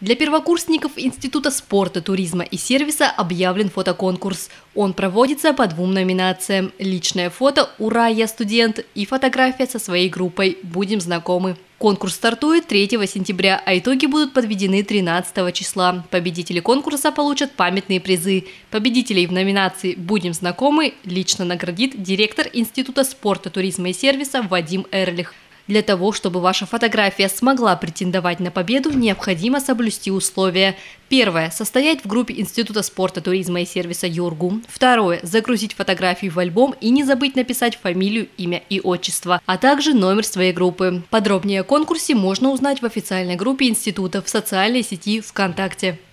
Для первокурсников Института спорта, туризма и сервиса объявлен фотоконкурс. Он проводится по 2 номинациям – личное фото «Ура, я студент» и фотография со своей группой «Будем знакомы». Конкурс стартует 3 сентября, а итоги будут подведены 13 числа. Победители конкурса получат памятные призы. Победителей в номинации «Будем знакомы» лично наградит директор Института спорта, туризма и сервиса Вадим Эрлих. Для того, чтобы ваша фотография смогла претендовать на победу, необходимо соблюсти условия. Первое – состоять в группе Института спорта, туризма и сервиса «Юргу». Второе – загрузить фотографию в альбом и не забыть написать фамилию, имя и отчество, а также номер своей группы. Подробнее о конкурсе можно узнать в официальной группе института в социальной сети ВКонтакте.